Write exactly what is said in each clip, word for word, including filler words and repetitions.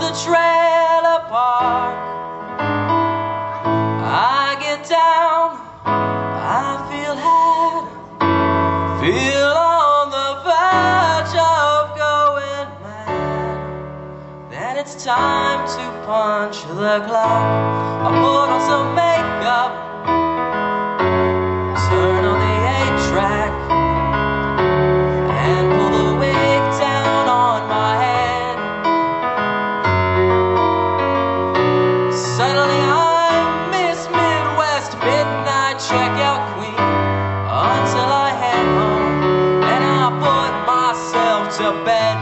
the trailer park. I get down, I feel had, feel on the verge of going mad. Then it's time to punch the clock. I put on some makeup, turn on the eight track, and pull the wig down on my head. Suddenly I'm Miss Midwest Midnight Checkout Queen, until I head home and I put myself to bed.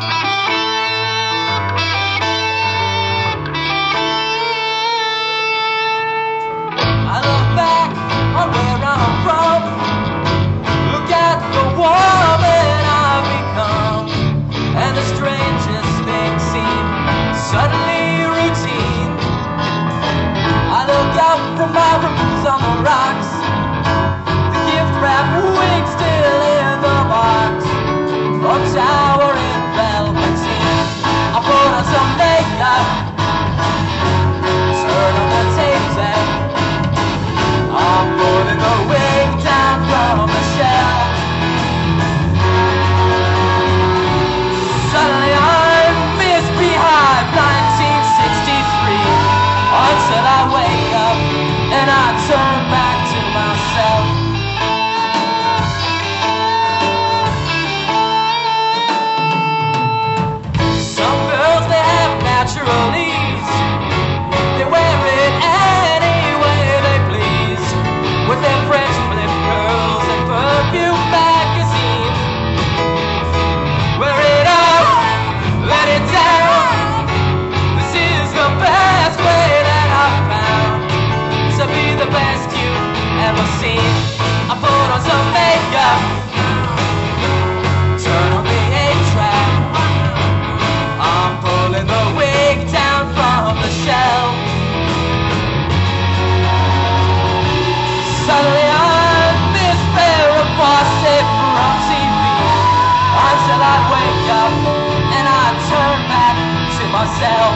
I look back on where I'm from, look at the woman I've become, and the strangest things seem suddenly routine. I look out from my rooms on the rocks, the gift wrap wig still in the box, from towering velveteen. I put on some makeup, turn on the tape deck, I'm pulling the wig down from the shelf. Suddenly I'm Miss Beehive nineteen sixty-three, until I wake up and I turn back to myself. Some girls, they have natural ease, they wear it any way they please, with their French flip curls and perfume magazine. Wear it up, let it down, this is the best way that I've found to be the best you've ever seen. I put on some makeup, turn on the eight track, I'm pulling the wig down from the shelf. Suddenly I'm Miss Farrah Fawcett from T V, until I wake up and I turn back to myself.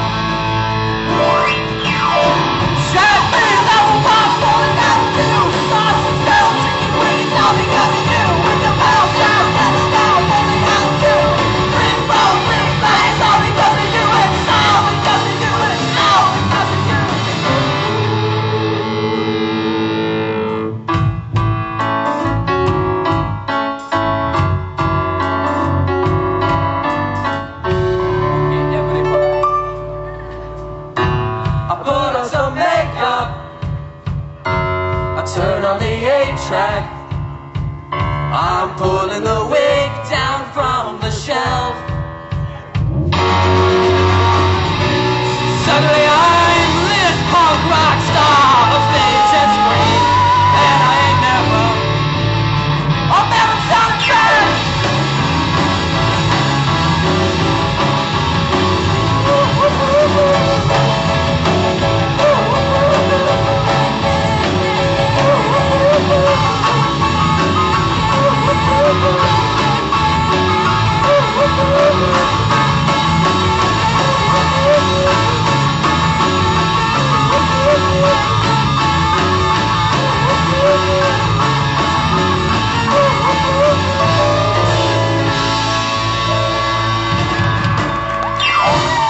Shut me, that was my fault, and that was you. Lost and still, waiting now because of you. With the mouth down, and it's now only got you. Big bone, big bang, it's all because of you. It's all because of you. It's all because of you. I put on some makeup, I turn on the eight track, I'm pulling the wig down from the shelf.